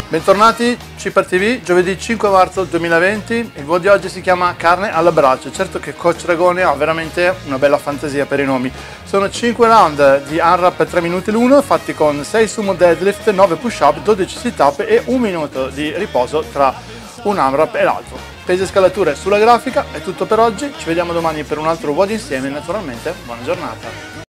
Bentornati, Cipar TV, giovedì 5 marzo 2020, il video di oggi si chiama Carne all'abbraccio. Certo che Coach Dragone ha veramente una bella fantasia per i nomi. Sono 5 round di unwrap per 3 minuti l'uno, fatti con 6 sumo deadlift, 9 push up, 12 sit up e 1 minuto di riposo tra un unwrap e l'altro. Pesi e scalature sulla grafica, è tutto per oggi, ci vediamo domani per un altro WOD insieme e naturalmente buona giornata.